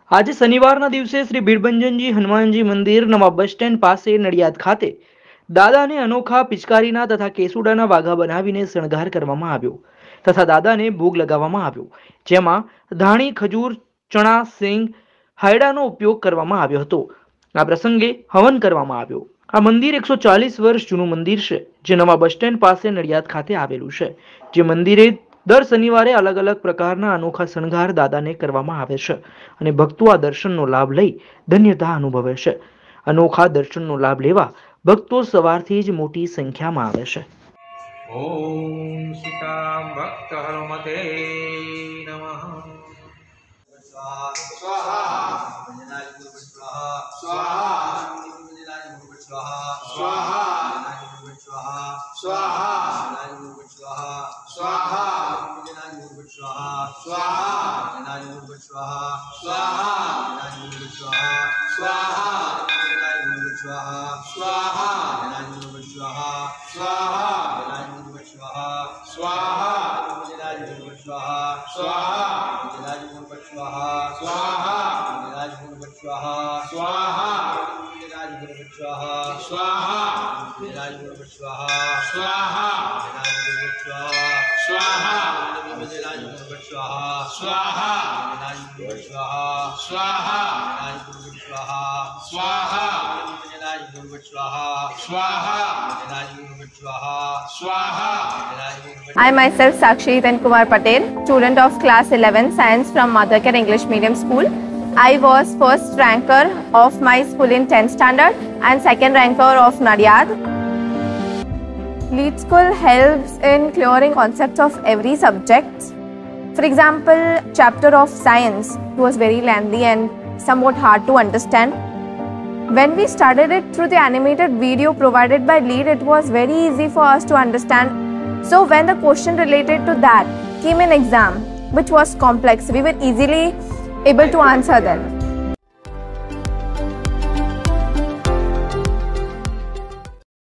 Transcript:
આજે શનિવારના દિવસે શ્રી ભીડભંજનજી હનુમાનજી મંદિર નવા બસ સ્ટેન્ડ પાસે નડિયાદ ખાતે દાદાને અનોખા પિચકારીના તથા કેસુડાના વાઘા બનાવીને શણગાર કરવામાં આવ્યો તથા દાદાને ભોગ લગાવવામાં આવ્યો, જેમાં ધાણી, ખજૂર, ચણા, સિંગ, હાયડાનો ઉપયોગ કરવામાં આવ્યો હતો. આ પ્રસંગે હવન કરવામાં આવ્યો. આ મંદિર 140 વર્ષ જૂનું મંદિર છે, જે નવા બસ સ્ટેન્ડ પાસે નડિયાદ ખાતે આવેલું છે. જે મંદિરે દર શનિવારે અલગ અલગ પ્રકારના અનોખા શણગાર દાદાને કરવામાં આવે છે અને ભક્તો આ દર્શનનો લાભ લઈ ધન્યતા અનુભવે છે. અનોખા દર્શનનો લાભ લેવા ભક્તો સવારથી જ મોટી સંખ્યામાં આવે છે. ઓમ સીતામ ભક્ત હનુમતે નમઃ. સ્વાહા સ્વાહા I myself Sakshi Kumar Patel, student of class 11 science from Mother Care English Medium School. I was first ranker of my school in 10th standard and second ranker of Nadiad. Lead School helps in clearing concepts of every subject. For example, chapter of science was very lengthy and somewhat hard to understand. When we started it through the animated video provided by Lead, it was very easy for us to understand. So when the question related to that came in exam, which was complex, we were easily able to answer them.